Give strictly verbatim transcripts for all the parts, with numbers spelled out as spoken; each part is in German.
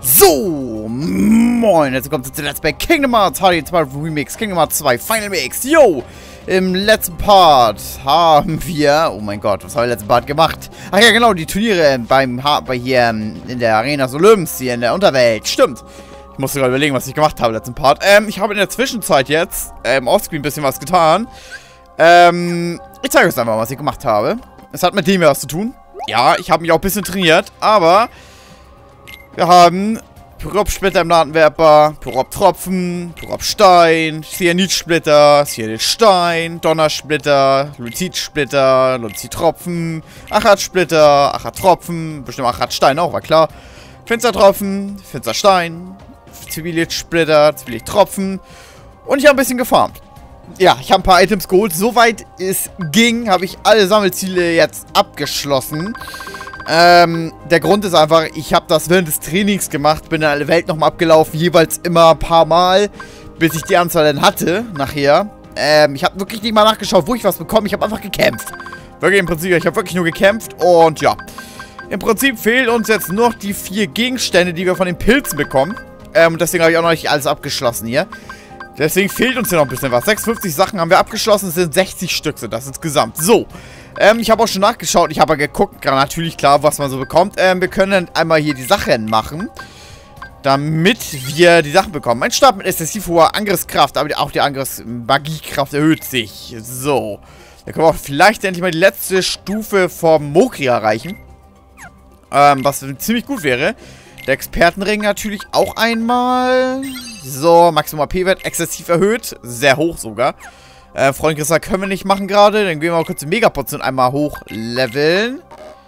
So, moin, jetzt kommt zu Let's Play Kingdom Hearts H D zwei Remix, Kingdom Hearts zwei Final Mix. Yo, im letzten Part haben wir, oh mein Gott, was haben wir im letzten Part gemacht? Ach ja, genau, die Turniere beim H bei hier in der Arena Solums, hier in der Unterwelt, stimmt. Ich musste gerade überlegen, was ich gemacht habe im letzten Part. Ähm, ich habe in der Zwischenzeit jetzt, ähm, offscreen ein bisschen was getan. Ähm, ich zeige euch einfach mal, was ich gemacht habe. Es hat mit dem ja was zu tun. Ja, ich habe mich auch ein bisschen trainiert, aber wir haben Pyrop-Splitter im Ladenwerper, Pyrop-Tropfen, Pyrop-Stein, Cyanid-Splitter, Cyanid-Stein, Donnersplitter, Luzid-Splitter, Luzid-Tropfen, Achat-Splitter, Achat-Tropfen, bestimmt Achat-Stein auch, war klar. Finstertropfen, Finsterstein, Zivilit-Splitter, Zivilit-Tropfen und ich habe ein bisschen gefarmt. Ja, ich habe ein paar Items geholt. Soweit es ging, habe ich alle Sammelziele jetzt abgeschlossen. Ähm, der Grund ist einfach, ich habe das während des Trainings gemacht, bin in alle Welt nochmal abgelaufen, jeweils immer ein paar Mal, bis ich die Anzahl dann hatte, nachher. Ähm, ich habe wirklich nicht mal nachgeschaut, wo ich was bekomme, ich habe einfach gekämpft. Wirklich im Prinzip, ich habe wirklich nur gekämpft und ja. Im Prinzip fehlen uns jetzt nur noch die vier Gegenstände, die wir von den Pilzen bekommen. Ähm, und deswegen habe ich auch noch nicht alles abgeschlossen hier. Deswegen fehlt uns hier noch ein bisschen was. sechsundfünfzig Sachen haben wir abgeschlossen, es sind sechzig Stück, sind das insgesamt. So, ähm, ich habe auch schon nachgeschaut, ich habe ja geguckt, natürlich klar, was man so bekommt. Ähm, wir können dann einmal hier die Sachen machen, damit wir die Sachen bekommen. Ein Stab mit exzessiv hoher Angriffskraft, aber auch die Angriffsmagiekraft erhöht sich. So, dann können wir auch vielleicht endlich mal die letzte Stufe vom Mokri erreichen. Ähm, was ziemlich gut wäre. Der Expertenring natürlich auch einmal. So, Maximum A P-Wert exzessiv erhöht. Sehr hoch sogar. Äh, Freundkristall können wir nicht machen gerade. Dann gehen wir mal kurz die Megaportion einmal hochleveln.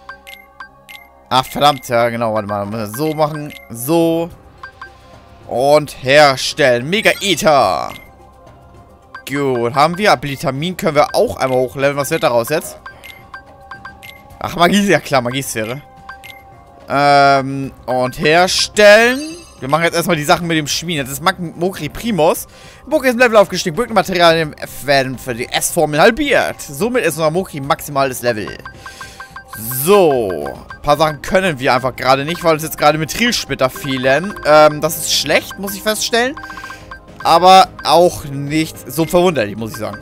Ach, verdammt. Ja, genau. Warte mal. Müssen wir so machen. So. Und herstellen. Mega-Ether. Gut. Haben wir. Abilitamin können wir auch einmal hochleveln. Was wird daraus jetzt? Ach, Magie. Ja klar, Magiesphäre. Ähm, und herstellen. Wir machen jetzt erstmal die Sachen mit dem Schmieden. Jetzt ist Mokri Primus. Mokri ist im Level aufgestiegen. Brückenmaterialien werden für die S-Formel halbiert. Somit ist unser Mokri maximales Level. So. Ein paar Sachen können wir einfach gerade nicht, weil uns jetzt gerade Methylsplitter fehlen. Ähm, das ist schlecht, muss ich feststellen. Aber auch nicht so verwunderlich, muss ich sagen.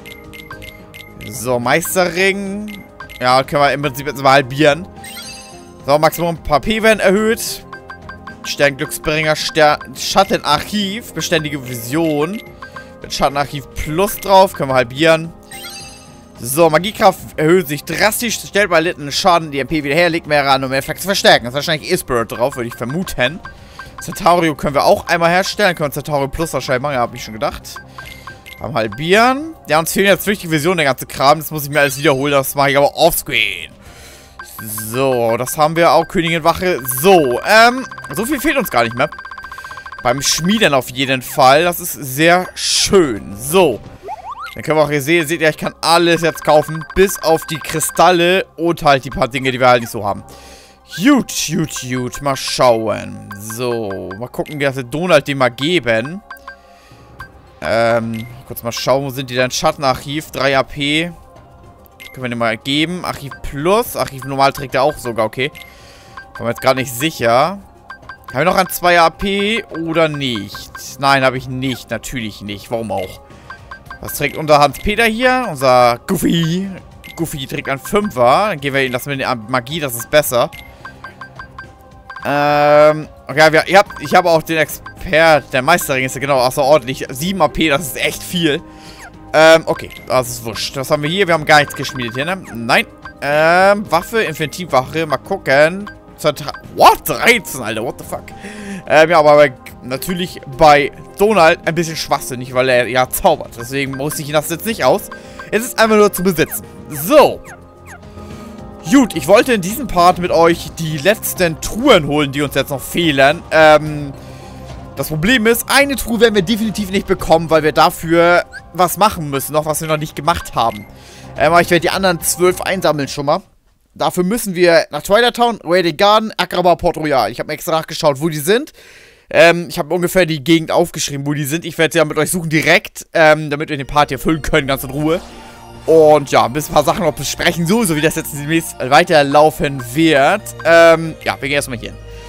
So, Meisterring. Ja, können wir im Prinzip jetzt mal halbieren. So, Maximum H P werden erhöht. Sternglücksbringer, Stern Schattenarchiv, beständige Vision. Mit Schattenarchiv Plus drauf, können wir halbieren. So, Magiekraft erhöht sich drastisch, stellt bei erlittenen Schaden die M P wieder her, legt mehr ran, um mehr Effekte zu verstärken. Das ist wahrscheinlich E-Spirit drauf, würde ich vermuten. Centaurio können wir auch einmal herstellen, können wir Centaurio Plus wahrscheinlich machen, ja, habe ich schon gedacht. Am halbieren. Ja, uns fehlen jetzt wichtige Visionen, der ganze Kram, das muss ich mir alles wiederholen, das mache ich aber offscreen. So, das haben wir auch. Königin Wache. So, ähm, so viel fehlt uns gar nicht mehr. Beim Schmieden auf jeden Fall. Das ist sehr schön. So. Dann können wir auch hier sehen, seht ihr, ich kann alles jetzt kaufen. Bis auf die Kristalle und halt die paar Dinge, die wir halt nicht so haben. Gut, gut, gut. Mal schauen. So, mal gucken, wie das der Donald dem mal geben. Ähm, kurz mal schauen, wo sind die denn? Schattenarchiv, drei A P. Können wir den mal geben. Archiv Plus. Archiv Normal trägt er auch sogar, okay. Bin mir jetzt gerade nicht sicher. Haben wir noch ein zwei A P oder nicht? Nein, habe ich nicht. Natürlich nicht. Warum auch? Was trägt unser Hans-Peter hier? Unser Goofy. Goofy trägt ein Fünfer. Dann geben wir ihm das mit der Magie, das ist besser. Ähm, okay, wir, ihr habt, ich habe auch den Expert, der Meisterring ist ja genau außerordentlich. sieben A P, das ist echt viel. Ähm, okay, das ist wurscht. Was haben wir hier? Wir haben gar nichts geschmiedet hier, ne? Nein. Ähm, Waffe, Infantivwache, mal gucken. What? dreizehn, Alter, what the fuck? Ähm, ja, aber bei, natürlich bei Donald ein bisschen schwachsinnig, weil er ja zaubert. Deswegen muss ich ihn das jetzt nicht aus. Es ist einfach nur zu besitzen. So. Gut, ich wollte in diesem Part mit euch die letzten Truhen holen, die uns jetzt noch fehlen. Ähm... Das Problem ist, eine Truhe werden wir definitiv nicht bekommen, weil wir dafür was machen müssen, noch was wir noch nicht gemacht haben. Ähm, aber ich werde die anderen zwölf einsammeln schon mal. Dafür müssen wir nach Twilight Town, Radiant Garden, Agrabah, Port Royal. Ich habe mir extra nachgeschaut, wo die sind. Ähm, ich habe ungefähr die Gegend aufgeschrieben, wo die sind. Ich werde sie ja mit euch suchen direkt, ähm, damit wir den Part hier füllen können, ganz in Ruhe. Und ja, ein bisschen ein paar Sachen noch besprechen, so, so wie das jetzt demnächst weiterlaufen wird. Ähm, ja, wir gehen erstmal hier hin.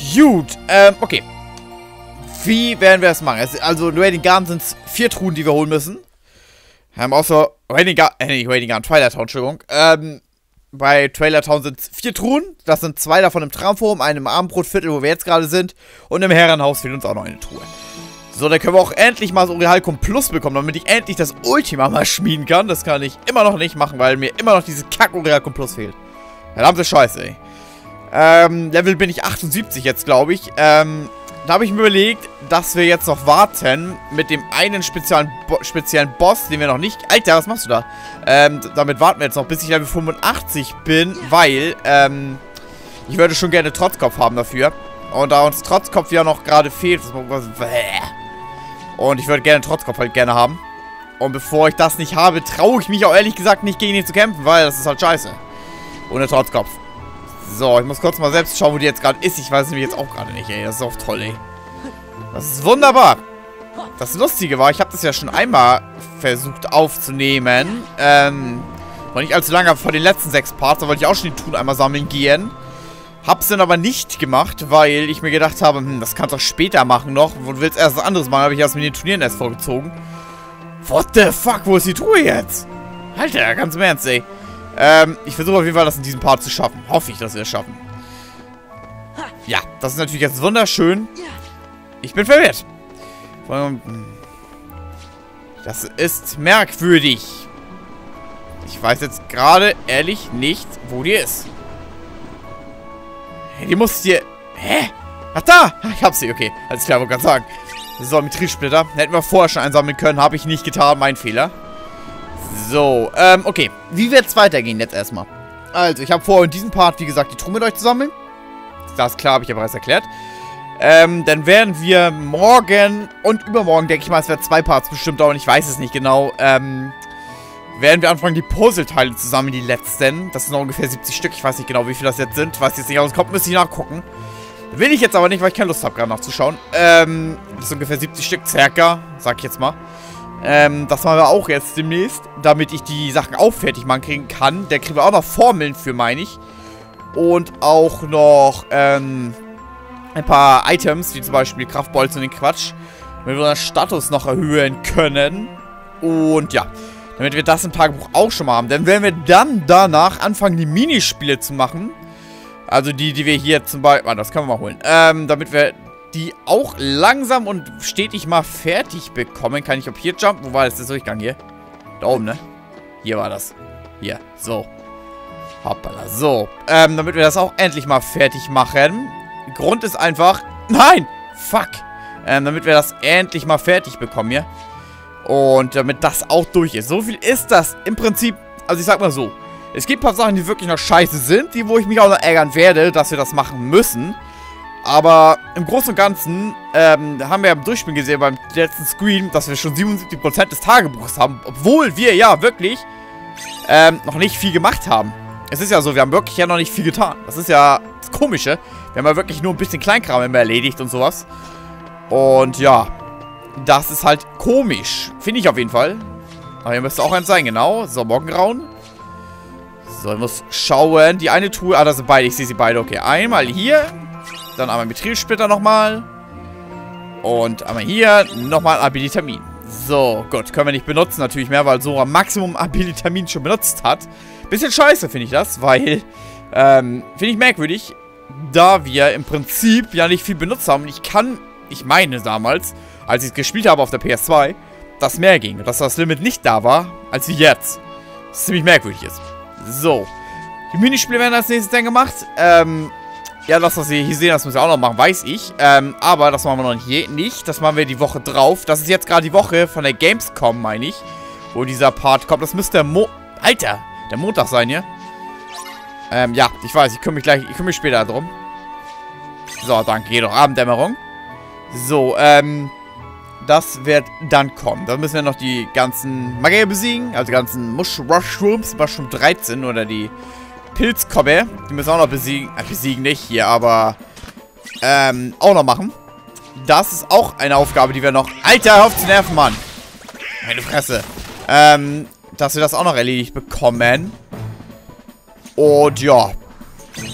Gut, ähm, okay. Wie werden wir das machen? Also, in Radiant Garden sind es vier Truhen, die wir holen müssen. Wir haben außer Radiant Garden, äh, nicht Radiant Garden, Twilight Town, Entschuldigung. Ähm, bei Twilight Town sind es vier Truhen. Das sind zwei davon im Traumforum, eine im Abendbrotviertel, wo wir jetzt gerade sind. Und im Herrenhaus fehlt uns auch noch eine Truhe. So, dann können wir auch endlich mal so Realcom Plus bekommen, damit ich endlich das Ultima mal schmieden kann. Das kann ich immer noch nicht machen, weil mir immer noch diese Kack-Realcom Plus fehlt. Verdammte Scheiße, ey. Ähm, Level bin ich achtundsiebzig jetzt, glaube ich. Ähm, da habe ich mir überlegt, dass wir jetzt noch warten mit dem einen speziellen, Bo speziellen Boss, den wir noch nicht... Alter, was machst du da? Ähm, damit warten wir jetzt noch, bis ich Level fünfundachtzig bin, weil, ähm, ich würde schon gerne Trotzkopf haben dafür. Und da uns Trotzkopf ja noch gerade fehlt, was, und ich würde gerne Trotzkopf halt gerne haben. Und bevor ich das nicht habe, traue ich mich auch ehrlich gesagt nicht gegen ihn zu kämpfen, weil das ist halt scheiße. Ohne Trotzkopf. So, ich muss kurz mal selbst schauen, wo die jetzt gerade ist. Ich weiß nämlich jetzt auch gerade nicht, ey. Das ist auch toll, ey. Das ist wunderbar. Das Lustige war, ich habe das ja schon einmal versucht aufzunehmen. Ähm, war nicht allzu lange, vor den letzten sechs Parts. Da wollte ich auch schon die Truhen einmal sammeln gehen. Hab's dann aber nicht gemacht, weil ich mir gedacht habe, hm, das kannst du auch später machen noch. Du willst erst was anderes machen, habe ich erst mit den Turnieren erst vorgezogen. What the fuck, wo ist die Truhe jetzt? Alter, ganz im Ernst, ey. Ähm, ich versuche auf jeden Fall, das in diesem Part zu schaffen. Hoffe ich, dass wir es schaffen. Ja, das ist natürlich jetzt wunderschön. Ich bin verwirrt. Das ist merkwürdig. Ich weiß jetzt gerade ehrlich nicht, wo die ist. Die muss hier... Hä? Ach, da! Ich hab sie, okay. Alles klar, wollte gerade sagen. So, Mithrilsplitter. Hätten wir vorher schon einsammeln können. Habe ich nicht getan. Mein Fehler. So, ähm, okay. Wie wird es weitergehen jetzt erstmal? Also, ich habe vor, in diesem Part, wie gesagt, die Truhe mit euch zu sammeln. Das ist klar, habe ich ja bereits erklärt. Ähm, dann werden wir morgen und übermorgen, denke ich mal, es werden zwei Parts bestimmt dauern. Ich weiß es nicht genau. Ähm... werden wir anfangen, die Puzzleteile zu sammeln, die letzten. Das sind noch ungefähr siebzig Stück. Ich weiß nicht genau, wie viel das jetzt sind. Weiß jetzt nicht aus dem Kopf, müsste ich nachgucken. Will ich jetzt aber nicht, weil ich keine Lust habe, gerade nachzuschauen. Ähm, das sind ungefähr siebzig Stück, circa, sag ich jetzt mal. Ähm, das machen wir auch jetzt demnächst, damit ich die Sachen auch fertig machen kriegen kann. Da kriegen wir auch noch Formeln für, meine ich. Und auch noch, ähm, ein paar Items, wie zum Beispiel Kraftbolzen und den Quatsch. Damit wir unseren Status noch erhöhen können. Und ja, damit wir das im Tagebuch auch schon mal haben. Dann werden wir dann danach anfangen, die Minispiele zu machen. Also die, die wir hier zum Beispiel... Ah, das können wir mal holen. Ähm, damit wir die auch langsam und stetig mal fertig bekommen. Kann ich ob hier jumpen? Wo war das, der Durchgang hier? Da oben, ne? Hier war das. Hier, so. Hoppala, so. Ähm, damit wir das auch endlich mal fertig machen. Grund ist einfach... Nein! Fuck! Ähm, damit wir das endlich mal fertig bekommen hier. Und damit das auch durch ist. So viel ist das im Prinzip. Also ich sag mal so. Es gibt ein paar Sachen, die wirklich noch scheiße sind. Die, wo ich mich auch noch ärgern werde, dass wir das machen müssen. Aber im Großen und Ganzen ähm, haben wir ja im Durchspiel gesehen beim letzten Screen, dass wir schon siebenundsiebzig Prozent des Tagebuchs haben. Obwohl wir ja wirklich ähm, noch nicht viel gemacht haben. Es ist ja so, wir haben wirklich ja noch nicht viel getan. Das ist ja das Komische. Wir haben ja wirklich nur ein bisschen Kleinkram immer erledigt und sowas. Und ja... Das ist halt komisch. Finde ich auf jeden Fall. Aber hier müsste auch eins sein, genau. So, Morgengrauen. So, ich muss schauen. Die eine Truhe. Ah, das sind beide. Ich sehe sie beide. Okay, einmal hier. Dann einmal Mithrilsplitter nochmal. Und einmal hier. Nochmal Abilitamin. So, gut. Können wir nicht benutzen. Natürlich mehr, weil Sora Maximum Abilitamin schon benutzt hat. Bisschen scheiße finde ich das, weil, ähm, finde ich merkwürdig. Da wir im Prinzip ja nicht viel benutzt haben. Und ich kann, ich meine damals... als ich es gespielt habe auf der P S zwei, dass mehr ging. Und dass das Limit nicht da war, als wie jetzt. Was ziemlich merkwürdig ist. So. Die Minispiele werden als nächstes dann gemacht. Ähm, ja, das, was wir hier sehen, das müssen wir auch noch machen, weiß ich. Ähm, aber das machen wir noch nicht. Das machen wir die Woche drauf. Das ist jetzt gerade die Woche von der Gamescom, meine ich. Wo dieser Part kommt. Das müsste der Mo... Alter! Der Montag sein, hier. Ähm, ja, ich weiß. Ich kümmere mich gleich... Ich kümmere mich später darum. So, danke. Geht doch. Abenddämmerung. So, ähm... das wird dann kommen. Dann müssen wir noch die ganzen Magier besiegen. Also die ganzen Mush Mushrooms. Mushroom dreizehn oder die Pilzkobbe. Die müssen wir auch noch besiegen. Äh, besiegen nicht hier, aber ähm, auch noch machen. Das ist auch eine Aufgabe, die wir noch... Alter, hör auf zu nerven, Mann. Meine Fresse. Ähm, dass wir das auch noch erledigt bekommen. Und ja.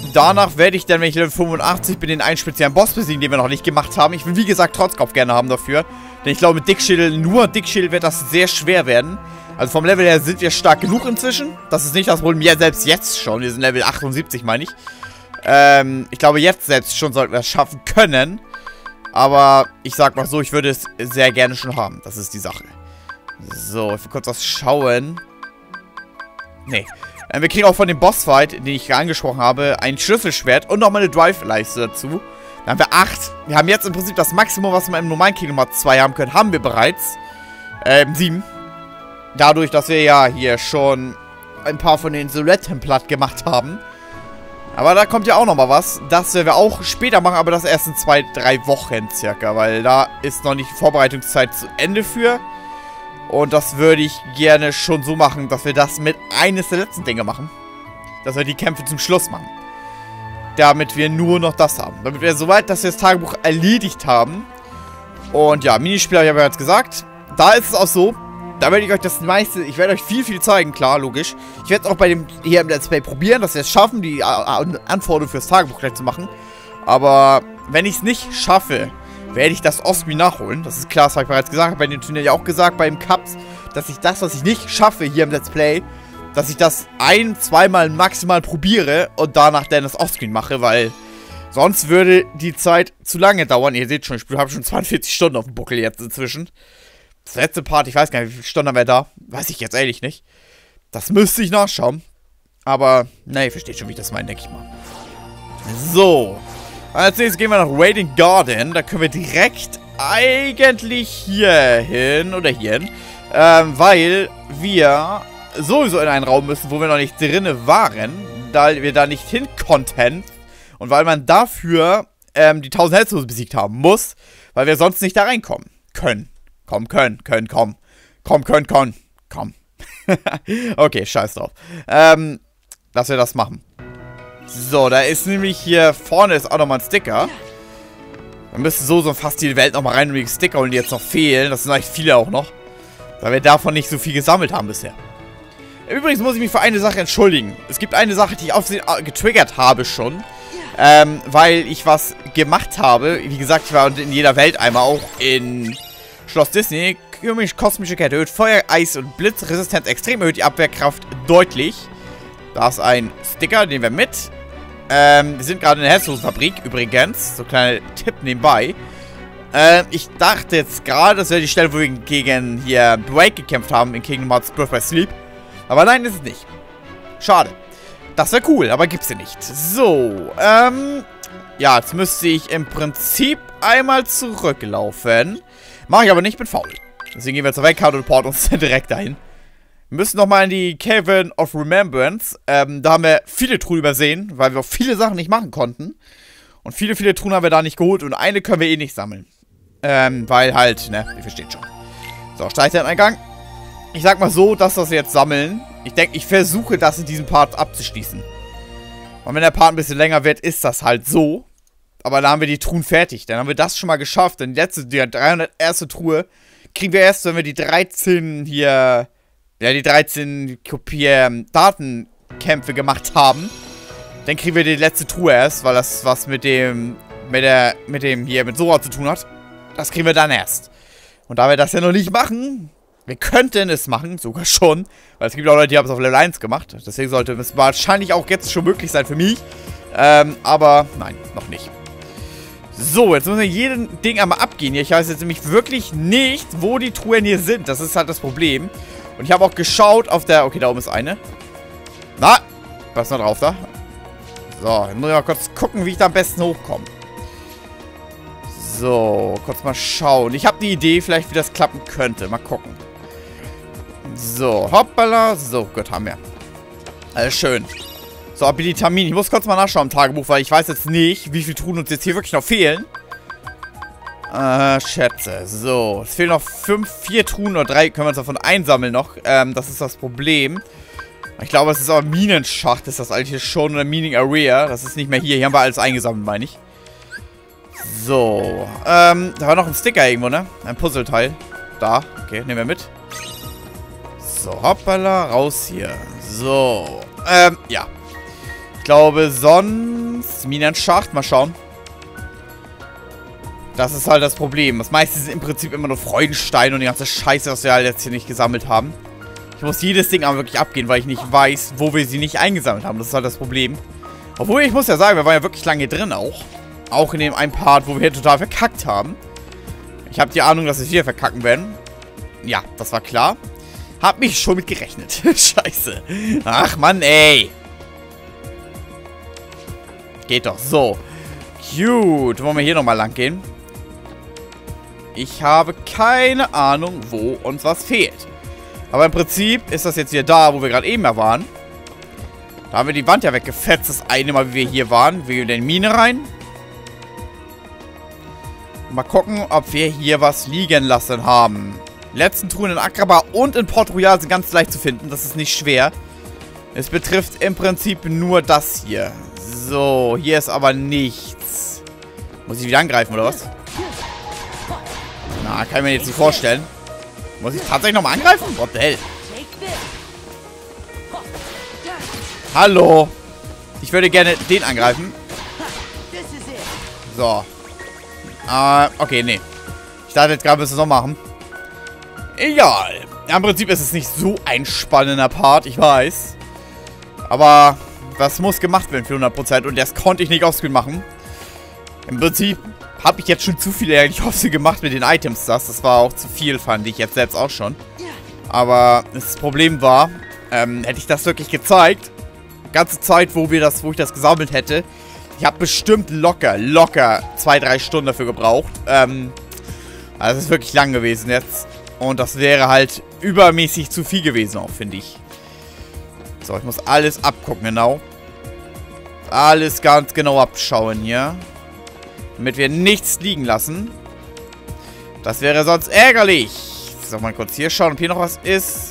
danach werde ich dann, wenn ich Level fünfundachtzig bin, den einen speziellen Boss besiegen, den wir noch nicht gemacht haben. Ich will, wie gesagt, Trotzkopf gerne haben dafür. Denn ich glaube, mit Dickschädel, nur Dickschädel wird das sehr schwer werden. Also vom Level her sind wir stark genug inzwischen. Das ist nicht das Problem, ja, selbst jetzt schon. Wir sind Level achtundsiebzig, meine ich. Ähm, ich glaube, jetzt selbst schon sollten wir es schaffen können. Aber ich sag mal so, ich würde es sehr gerne schon haben. Das ist die Sache. So, ich will kurz was schauen. Nee. Ähm, wir kriegen auch von dem Bossfight, den ich angesprochen habe, ein Schlüsselschwert und nochmal eine Drive-Leiste dazu. Dann haben wir acht. Wir haben jetzt im Prinzip das Maximum, was wir im normalen Kingdom Hearts zwei haben können, haben wir bereits. Ähm, sieben. Dadurch, dass wir ja hier schon ein paar von den Soletten platt gemacht haben. Aber da kommt ja auch nochmal was. Das werden wir auch später machen, aber das erst in zwei, drei Wochen circa. Weil da ist noch nicht die Vorbereitungszeit zu Ende für. Und das würde ich gerne schon so machen, dass wir das mit eines der letzten Dinge machen. Dass wir die Kämpfe zum Schluss machen. Damit wir nur noch das haben. Damit wir soweit, dass wir das Tagebuch erledigt haben. Und ja, Minispiel habe ich ja bereits gesagt. Da ist es auch so. Da werde ich euch das meiste, ich werde euch viel, viel zeigen, klar, logisch. Ich werde es auch bei dem hier im Let's Play probieren, dass wir es schaffen, die Anforderungen fürs Tagebuch gleich zu machen. Aber wenn ich es nicht schaffe, werde ich das Osmi nachholen. Das ist klar, das habe ich bereits gesagt, habe bei dem Turnier ja auch gesagt, beim Cups, dass ich das, was ich nicht schaffe hier im Let's Play, dass ich das ein-, zweimal maximal probiere und danach dann das Offscreen mache, weil sonst würde die Zeit zu lange dauern. Ihr seht schon, ich habe schon zweiundvierzig Stunden auf dem Buckel jetzt inzwischen. Das letzte Part, ich weiß gar nicht, wie viele Stunden haben wir da? Weiß ich jetzt ehrlich nicht. Das müsste ich nachschauen. Aber, ne, ihr versteht schon, wie ich das meine, denke ich mal. So. Als nächstes gehen wir nach Waiting Garden. Da können wir direkt eigentlich hier hin oder hier hin. Ähm, weil wir sowieso in einen Raum müssen, wo wir noch nicht drinne waren. Da wir da nicht hin konnten. Und weil man dafür ähm, die tausend Hells besiegt haben muss. Weil wir sonst nicht da reinkommen können. Komm, können, können, komm. Komm, können, komm. Komm. Okay, scheiß drauf. Ähm, dass wir das machen. So, da ist nämlich hier vorne ist auch nochmal ein Sticker. Wir müssen so, so fast die Welt nochmal rein und die Sticker und die jetzt noch fehlen. Das sind eigentlich viele auch noch. Weil wir davon nicht so viel gesammelt haben bisher. Übrigens muss ich mich für eine Sache entschuldigen. Es gibt eine Sache, die ich auf getriggert habe schon. Ähm, weil ich was gemacht habe. Wie gesagt, ich war in jeder Welt einmal auch in Schloss Disney. Kosmische Kette erhöht Feuer, Eis und Blitzresistenz extrem, erhöht die Abwehrkraft deutlich. Da ist ein Sticker, den wir mit. Ähm, wir sind gerade in der Herzlosenfabrik übrigens. So ein kleiner Tipp nebenbei. Ähm, ich dachte jetzt gerade, das wäre die Stelle, wo wir gegen hier Drake gekämpft haben in Kingdom Hearts Birth by Sleep. Aber nein, ist es nicht. Schade. Das wäre cool, aber gibt's ja nicht. So, ähm, ja, jetzt müsste ich im Prinzip einmal zurücklaufen. Mache ich aber nicht mit faul. Deswegen gehen wir zur Weltkarte und porten uns direkt dahin. Wir müssen nochmal in die Cavern of Remembrance. Ähm, da haben wir viele Truhen übersehen, weil wir auch viele Sachen nicht machen konnten. Und viele, viele Truhen haben wir da nicht geholt und eine können wir eh nicht sammeln. Ähm, weil halt, ne, ihr versteht schon. So, Steinzeiteingang. Ich sag mal so, dass wir das jetzt sammeln. Ich denke, ich versuche das in diesem Part abzuschließen. Und wenn der Part ein bisschen länger wird, ist das halt so. Aber da haben wir die Truhen fertig. Dann haben wir das schon mal geschafft. Denn die letzte, die dreihunderterste Truhe kriegen wir erst, wenn wir die dreizehn hier, ja, die dreizehn Kopier-Datenkämpfe gemacht haben. Dann kriegen wir die letzte Truhe erst, weil das was mit dem, mit der, mit dem hier, mit Sora zu tun hat. Das kriegen wir dann erst. Und da wir das ja noch nicht machen, wir könnten es machen, sogar schon. Weil es gibt auch Leute, die haben es auf Level eins gemacht. Deswegen sollte es wahrscheinlich auch jetzt schon möglich sein für mich. Ähm, aber nein, noch nicht. So, jetzt müssen wir jeden Ding einmal abgehen hier. Ich weiß jetzt nämlich wirklich nicht, wo die Truhen hier sind. Das ist halt das Problem. Und ich habe auch geschaut auf der... Okay, da oben ist eine. Na, was ist noch drauf da? So, jetzt muss ich mal kurz gucken, wie ich da am besten hochkomme. So, kurz mal schauen. Ich habe eine Idee, vielleicht wie das klappen könnte. Mal gucken. So, hoppala. So, gut, haben wir. Alles schön. So, Abilitamin. Ich muss kurz mal nachschauen im Tagebuch, weil ich weiß jetzt nicht, wie viele Truhen uns jetzt hier wirklich noch fehlen. Äh, Schätze. So, es fehlen noch fünf, vier Truhen oder drei. Können wir uns davon einsammeln noch. Ähm, das ist das Problem. Ich glaube, es ist aber Minenschacht, ist das eigentlich schon, oder Mining Area. Das ist nicht mehr hier. Hier haben wir alles eingesammelt, meine ich. So, ähm, da war noch ein Sticker irgendwo, ne? Ein Puzzleteil. Da, okay, nehmen wir mit. So, hoppala, raus hier. So, ähm, ja. Ich glaube, sonst... Minenschacht, mal schauen. Das ist halt das Problem. Das meiste sind im Prinzip immer nur Freudensteine und die ganze Scheiße, was wir halt jetzt hier nicht gesammelt haben. Ich muss jedes Ding aber wirklich abgehen, weil ich nicht weiß, wo wir sie nicht eingesammelt haben. Das ist halt das Problem. Obwohl, ich muss ja sagen, wir waren ja wirklich lange drin auch. Auch in dem einen Part, wo wir hier total verkackt haben. Ich habe die Ahnung, dass wir wieder verkacken werden. Ja, das war klar. Hab mich schon mit gerechnet. Scheiße. Ach, Mann, ey. Geht doch. So. Gut. Wollen wir hier nochmal lang gehen? Ich habe keine Ahnung, wo uns was fehlt. Aber im Prinzip ist das jetzt wieder da, wo wir gerade eben ja waren. Da haben wir die Wand ja weggefetzt, das eine Mal, wie wir hier waren. Wir gehen in die Mine rein. Mal gucken, ob wir hier was liegen lassen haben. Die letzten Truhen in Agrabah und in Port Royal sind ganz leicht zu finden. Das ist nicht schwer. Es betrifft im Prinzip nur das hier. So, hier ist aber nichts. Muss ich wieder angreifen, oder was? Na, kann ich mir jetzt nicht vorstellen. Muss ich tatsächlich nochmal angreifen? What the hell? Hallo. Ich würde gerne den angreifen. So. Äh, okay, nee. Ich dachte jetzt gerade, müssen wir es noch machen. Egal. Ja, im Prinzip ist es nicht so ein spannender Part, ich weiß. Aber das muss gemacht werden für hundert Prozent und das konnte ich nicht offscreen machen. Im Prinzip habe ich jetzt schon zu viel eigentlich offscreen gemacht mit den Items. Das, das war auch zu viel, fand ich jetzt selbst auch schon. Aber das Problem war, ähm, hätte ich das wirklich gezeigt, die ganze Zeit, wo wir das, wo ich das gesammelt hätte, ich habe bestimmt locker, locker zwei, drei Stunden dafür gebraucht. Ähm, also es ist wirklich lang gewesen jetzt. Und das wäre halt übermäßig zu viel gewesen auch, finde ich. So, ich muss alles abgucken, genau. Alles ganz genau abschauen hier. Damit wir nichts liegen lassen. Das wäre sonst ärgerlich. So, mal kurz hier schauen, ob hier noch was ist.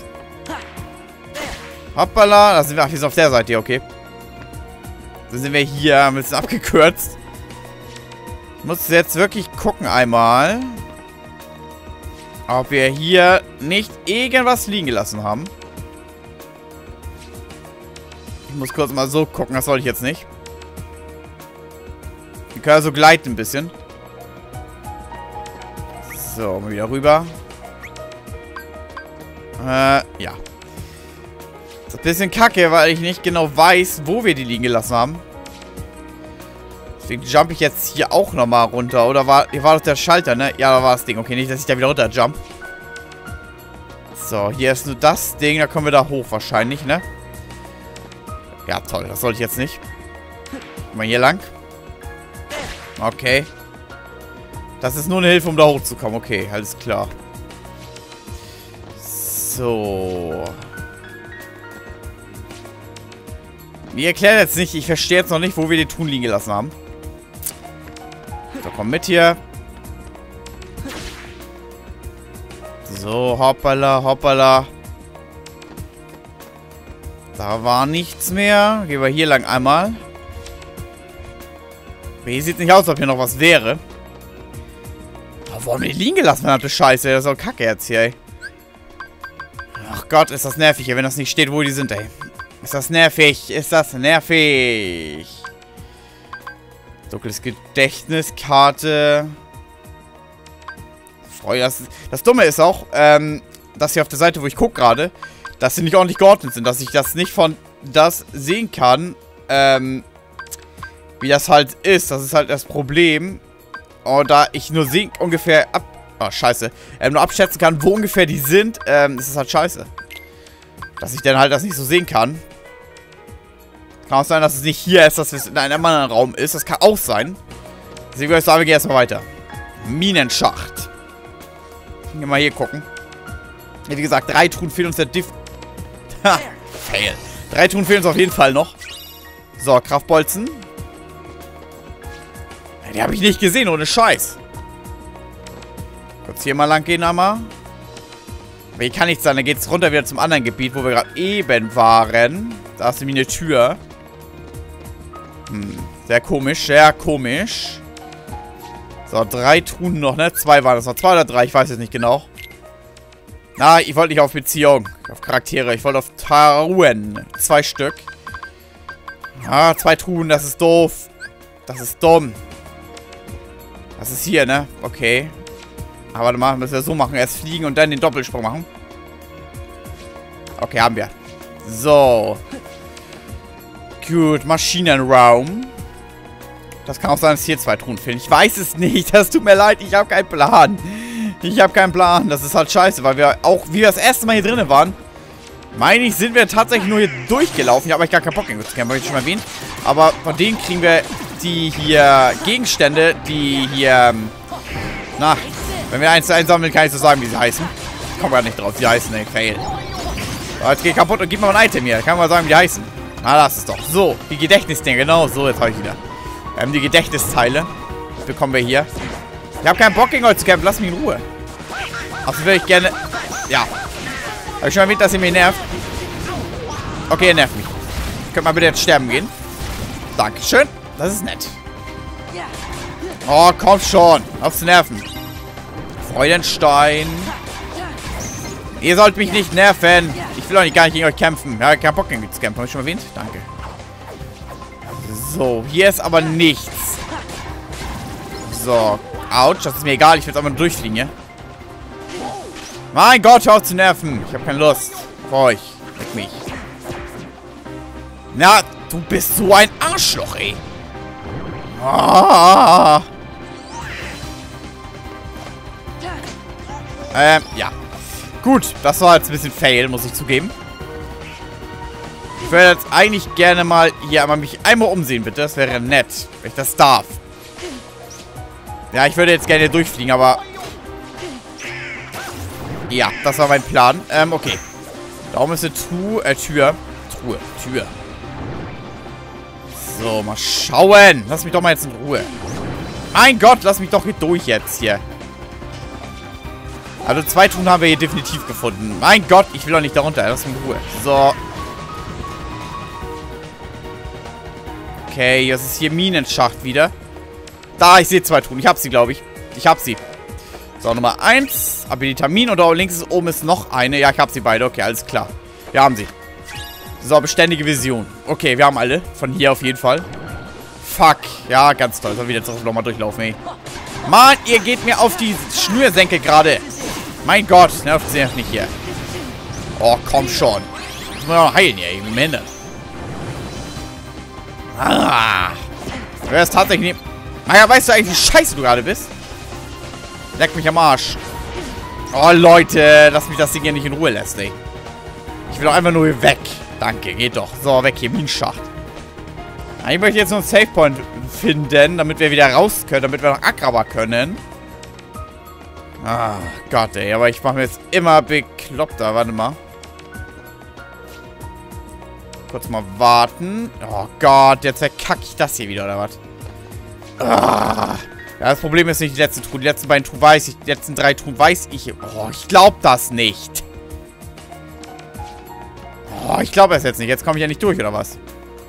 Hoppala, da sind wir, ach, wir sind auf der Seite hier, okay. Dann sind wir hier ein bisschen abgekürzt. Ich muss jetzt wirklich gucken einmal, ob wir hier nicht irgendwas liegen gelassen haben. Ich muss kurz mal so gucken, das soll ich jetzt nicht. Wir können so gleiten ein bisschen. So, mal wieder rüber. Äh, ja. Das ist ein bisschen kacke, weil ich nicht genau weiß, wo wir die liegen gelassen haben. Deswegen jump ich jetzt hier auch nochmal runter. Oder war, hier war das der Schalter, ne? Ja, da war das Ding. Okay, nicht, dass ich da wieder runter jump. So, hier ist nur das Ding. Da kommen wir da hoch wahrscheinlich, ne? Ja, toll. Das sollte ich jetzt nicht. Mal hier lang. Okay. Das ist nur eine Hilfe, um da hochzukommen. Okay, alles klar. So. Mir erklärt jetzt nicht, ich verstehe jetzt noch nicht, wo wir die Truhen liegen gelassen haben. So, komm mit hier. So, hoppala, hoppala. Da war nichts mehr. Gehen wir hier lang einmal. Aber hier sieht nicht aus, als ob hier noch was wäre. Aber wo haben wir die liegen gelassen, verdammte Scheiße? Das ist doch kacke jetzt hier, ey. Ach Gott, ist das nervig hier, wenn das nicht steht, wo die sind, ey. Ist das nervig? Ist das nervig? Dunkles Gedächtnis, Karte. Freude, das, das Dumme ist auch, ähm, dass hier auf der Seite, wo ich gucke gerade, dass sie nicht ordentlich geordnet sind. Dass ich das nicht von das sehen kann, ähm, wie das halt ist. Das ist halt das Problem. Und da ich nur sehen ungefähr ab... Oh, scheiße. Ähm, nur abschätzen kann, wo ungefähr die sind, ähm, ist es halt scheiße. Dass ich dann halt das nicht so sehen kann. Kann auch sein, dass es nicht hier ist, dass es in einem anderen Raum ist. Das kann auch sein. Deswegen würde ich sagen, wir gehen erstmal weiter. Minenschacht. Gehen wir mal hier gucken. Wie gesagt, drei Truhen fehlen uns der Diff... Ha, fail. Drei Truhen fehlen uns auf jeden Fall noch. So, Kraftbolzen. Ja, die habe ich nicht gesehen, ohne Scheiß. Kurz hier mal lang gehen einmal. Aber hier kann nichts sein. Dann geht es runter wieder zum anderen Gebiet, wo wir gerade eben waren. Da ist nämlich eine Tür. Hm, sehr komisch, sehr komisch. So, drei Truhen noch, ne? Zwei waren das noch. Zwei oder drei, ich weiß es nicht genau. Na, ich wollte nicht auf Beziehung. Auf Charaktere. Ich wollte auf Truhen. Zwei Stück. Ah, zwei Truhen, das ist doof. Das ist dumm. Das ist hier, ne? Okay. Aber warte mal, müssen wir so machen. Erst fliegen und dann den Doppelsprung machen. Okay, haben wir. So. Gut, Maschinenraum. Das kann auch sein, dass hier zwei Truhen fehlen. Ich weiß es nicht. Das tut mir leid. Ich habe keinen Plan. Ich habe keinen Plan. Das ist halt scheiße, weil wir auch, wie wir das erste Mal hier drinnen waren, meine ich, sind wir tatsächlich nur hier durchgelaufen. Ich habe eigentlich gar keinen Bock, den zu kämpfen, habe ich schon mal erwähnt. Aber von denen kriegen wir die hier Gegenstände, die hier, na, wenn wir eins einsammeln, kann ich so sagen, wie sie heißen. Ich komme gar nicht drauf, wie die heißen, ey, fail. So, jetzt geht kaputt und gib mir mal ein Item hier. Kann man sagen, wie die heißen. Na, das ist doch. So, die Gedächtnisdinger, genau, so, jetzt habe ich wieder. Wir haben die Gedächtnisteile. Das bekommen wir hier. Ich habe keinen Bock, gegen euch zu kämpfen, lass mich in Ruhe. Also würde ich gerne, ja. Habe ich schon erwähnt, dass ihr mich nervt? Okay, ihr nervt mich. Könnt mal bitte jetzt sterben gehen? Dankeschön. Das ist nett. Oh, komm schon. Aufs Nerven. Freudenstein. Ihr sollt mich nicht nerven. Ich will auch nicht gar nicht gegen euch kämpfen. Ja, kein Bock gegen euch zu kämpfen. Habe ich schon erwähnt? Danke. So, hier ist aber nichts. So. Autsch, das ist mir egal. Ich will jetzt einfach nur durchfliegen, ja? Mein Gott, hör auf zu nerven. Ich habe keine Lust. Auf euch. Leck mich. Na, du bist so ein Arschloch, ey. Ah. Ähm, ja. Gut, das war jetzt ein bisschen fail, muss ich zugeben. Ich würde jetzt eigentlich gerne mal hier einmal mich einmal umsehen, bitte. Das wäre nett, wenn ich das darf. Ja, ich würde jetzt gerne durchfliegen, aber... Ja, das war mein Plan. Ähm, okay. Da oben ist eine Truhe, äh, Tür. Truhe, Tür. So, mal schauen. Lass mich doch mal jetzt in Ruhe. Mein Gott, lass mich doch hier durch jetzt hier. Also zwei Truhen haben wir hier definitiv gefunden. Mein Gott, ich will doch nicht darunter. Lass mich in Ruhe. So. Okay, das ist hier Minenschacht wieder. Da, ich sehe zwei Truhen. Ich hab sie, glaube ich. Ich hab sie. So, Nummer eins. Abilitamin und da links ist, oben ist noch eine. Ja, ich hab sie beide. Okay, alles klar. Wir haben sie. So, beständige Vision. Okay, wir haben alle. Von hier auf jeden Fall. Fuck. Ja, ganz toll. Soll wieder jetzt nochmal durchlaufen, ey. Mann, ihr geht mir auf die Schnürsenkel gerade. Mein Gott, nervt sie nicht hier. Oh, komm schon. Muss man auch noch heilen hier, im Ende. Ah. Du wärst tatsächlich nicht... Naja, weißt du eigentlich, wie scheiße du gerade bist? Leck mich am Arsch. Oh, Leute, lass mich das Ding hier nicht in Ruhe lässt, ey. Ich will doch einfach nur hier weg. Danke, geht doch. So, weg hier, Minenschacht. Ich möchte jetzt nur einen Savepoint finden, damit wir wieder raus können, damit wir nach Agrabah können. Ah, Gott, ey. Aber ich mache mir jetzt immer bekloppter. Warte mal. Kurz mal warten. Oh Gott, jetzt verkacke ich das hier wieder, oder was? Ah. Ja, das Problem ist nicht die letzten Truhen. Die letzten beiden Truhen weiß ich. Die letzten drei Truhen weiß ich. Oh, ich glaube das nicht. Oh, ich glaube es jetzt nicht. Jetzt komme ich ja nicht durch, oder was?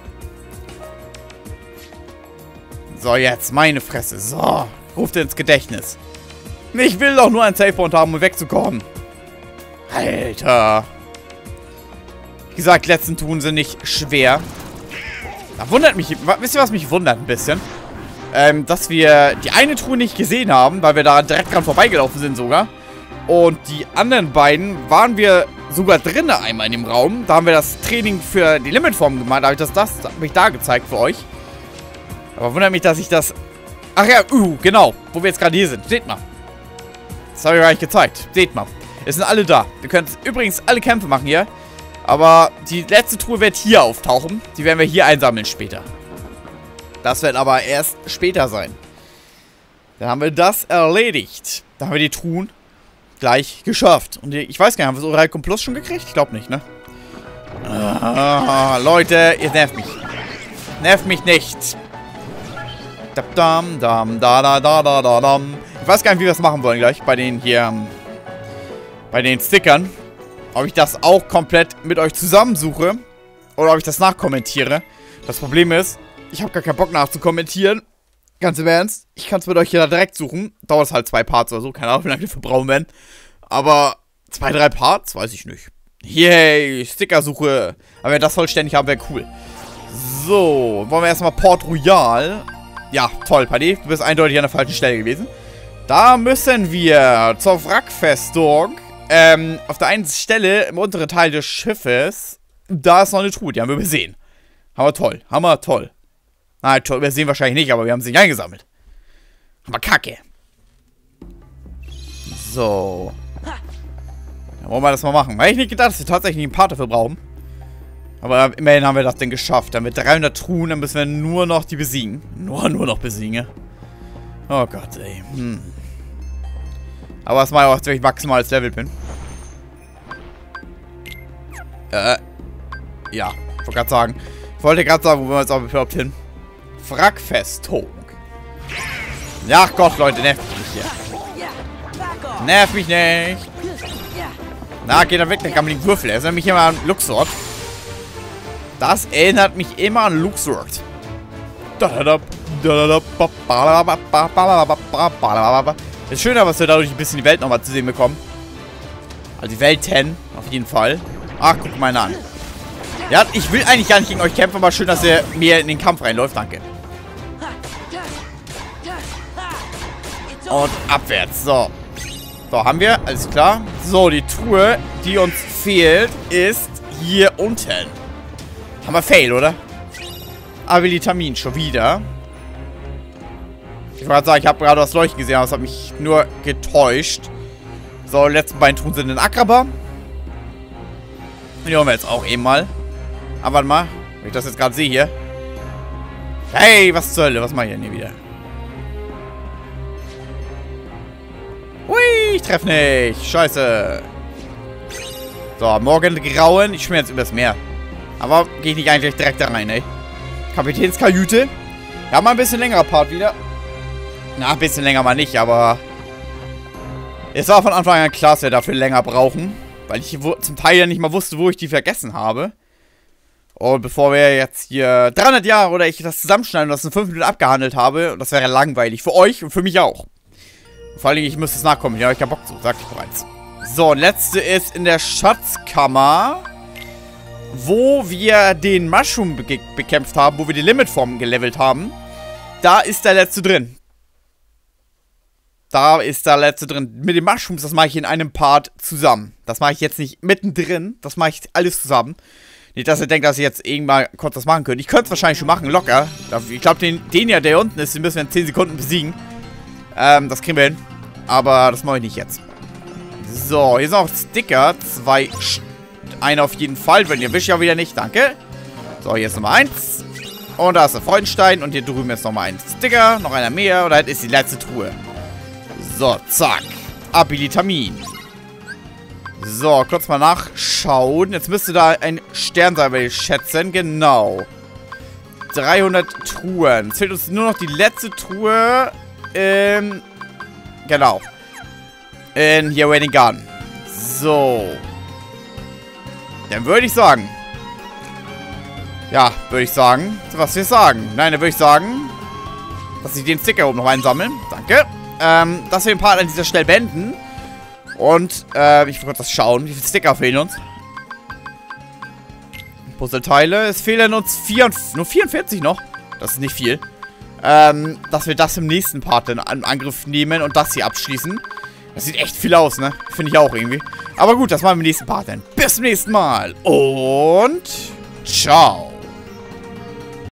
So, jetzt. Meine Fresse. So. Ruft ins Gedächtnis. Ich will doch nur einen Savepoint haben, um wegzukommen. Alter. Wie gesagt, die letzten Truhen sind nicht schwer. Da wundert mich... Wisst ihr, was mich wundert ein bisschen? Ähm, dass wir die eine Truhe nicht gesehen haben, weil wir da direkt dran vorbeigelaufen sind sogar. Und die anderen beiden waren wir sogar drinnen einmal in dem Raum. Da haben wir das Training für die Limitform gemacht. Da habe ich das, das habe ich da gezeigt für euch. Aber wundert mich, dass ich das... Ach ja, uh, genau. Wo wir jetzt gerade hier sind. Seht mal. Das habe ich gar nicht gezeigt. Seht mal. Es sind alle da. Wir können übrigens alle Kämpfe machen hier. Aber die letzte Truhe wird hier auftauchen. Die werden wir hier einsammeln später. Das wird aber erst später sein. Dann haben wir das erledigt. Da haben wir die Truhen gleich geschafft. Und die, ich weiß gar nicht, haben wir so Raikou Plus schon gekriegt? Ich glaube nicht, ne? Ah, Leute, ihr nervt mich. Nervt mich nicht. Ich weiß gar nicht, wie wir das machen wollen gleich. Bei den hier, bei den Stickern. Ob ich das auch komplett mit euch zusammensuche. Oder ob ich das nachkommentiere. Das Problem ist, ich habe gar keinen Bock nachzukommentieren. Ganz im Ernst. Ich kann es mit euch hier direkt suchen. Dauert halt zwei Parts oder so. Keine Ahnung, wie lange die für brauchen werden. Aber zwei, drei Parts? Weiß ich nicht. Yay, Stickersuche. Aber wenn wir das vollständig haben, wäre cool. So, wollen wir erstmal Port Royal. Ja, toll, Paddy. Du bist eindeutig an der falschen Stelle gewesen. Da müssen wir zur Wrackfestung. Ähm, auf der einen Stelle im unteren Teil des Schiffes. Da ist noch eine Truhe, die haben wir übersehen. Hammer toll, hammer toll. Nein, toll, übersehen wahrscheinlich nicht, aber wir haben sie nicht eingesammelt. Aber kacke. So. Dann wollen wir das mal machen. Hätte ich nicht gedacht, dass wir tatsächlich einen Part dafür brauchen. Aber immerhin haben wir das Ding geschafft. Dann mit dreihundert Truhen, dann müssen wir nur noch die besiegen. Nur, nur noch besiegen. Oh Gott, ey. Hm. Aber das mache ich auch, als wenn ich maximal als Level bin. Äh. Ja, ich wollte gerade sagen. Ich wollte gerade sagen, wo wir jetzt auch überhaupt hin. Wrackfestung. Ja, Gott, Leute, nervt mich nicht hier. Nerv mich nicht. Na, geht er weg, dann kann man den Würfel. Er ist nämlich immer an Luxord. Das erinnert mich immer an Luxord. Ist schöner, was wir dadurch ein bisschen die Welt nochmal zu sehen bekommen. Also die Welten, auf jeden Fall. Ach, guck mal an. Ja, ich will eigentlich gar nicht gegen euch kämpfen, aber schön, dass ihr mir in den Kampf reinläuft. Danke. Und abwärts. So. So, haben wir. Alles klar. So, die Truhe, die uns fehlt, ist hier unten. Haben wir Fail, oder? Abilitamin schon wieder. Ich wollte gerade sagen, ich habe gerade das Leuchten gesehen, aber das hat mich nur getäuscht. So, die letzten beiden Truhen sind in Akraba. Die holen wir jetzt auch eben mal. Aber warte mal, wenn ich das jetzt gerade sehe hier. Hey, was zur Hölle? Was mache ich denn hier wieder? Hui, ich treffe nicht. Scheiße. So, Morgengrauen. Ich schmier jetzt übers Meer. Aber gehe ich nicht eigentlich direkt da rein, ey. Kapitänskajüte. Ja, mal ein bisschen längerer Part wieder. Na, ein bisschen länger mal nicht, aber... Es war von Anfang an klar, dass wir dafür länger brauchen. Weil ich zum Teil ja nicht mal wusste, wo ich die vergessen habe. Und bevor wir jetzt hier dreihundert Jahre oder ich das zusammenschneiden und das in fünf Minuten abgehandelt habe, und das wäre langweilig. Für euch und für mich auch. Vor allem, ich müsste es nachkommen. Ja, ich habe Bock zu, sag ich bereits. So, und letzte ist in der Schatzkammer, wo wir den Mushroom be bekämpft haben, wo wir die Limitform gelevelt haben. Da ist der letzte drin. Da ist der letzte drin. Mit den Mushrooms, das mache ich in einem Part zusammen. Das mache ich jetzt nicht mittendrin. Das mache ich alles zusammen. Nicht, dass ihr denkt, dass ihr jetzt irgendwann kurz das machen könnt. Ich könnte es wahrscheinlich schon machen, locker. Ich glaube, den, den ja, der hier unten ist, den müssen wir in zehn Sekunden besiegen. Ähm, das kriegen wir hin. Aber das mache ich nicht jetzt. So, hier sind auch Sticker. Zwei, einer auf jeden Fall. Wenn ihr wischt ja wieder nicht, danke. So, hier ist Nummer eins. Und da ist der Freudenstein. Und hier drüben ist nochmal ein Sticker. Noch einer mehr. Und da ist die letzte Truhe. So, zack. Abilitamin. So, kurz mal nachschauen. Jetzt müsste da ein Stern sein, will ich schätzen. Genau. dreihundert Truhen. Es fehlt uns nur noch die letzte Truhe. Ähm, genau. In hier Waiting Garden. So. Dann würde ich sagen. Ja, würde ich sagen. Was wir sagen. Nein, dann würde ich sagen, dass ich den Sticker oben noch einsammeln. Danke. Ähm, dass wir den Part an dieser Stelle beenden. Und, äh, ich will kurz das schauen. Wie viele Sticker fehlen uns? Puzzleteile. Es fehlen uns vier, nur vierundvierzig noch. Das ist nicht viel. Ähm, dass wir das im nächsten Part in Angriff nehmen und das hier abschließen. Das sieht echt viel aus, ne? Finde ich auch irgendwie. Aber gut, das machen wir im nächsten Part dann. Bis zum nächsten Mal. Und ciao.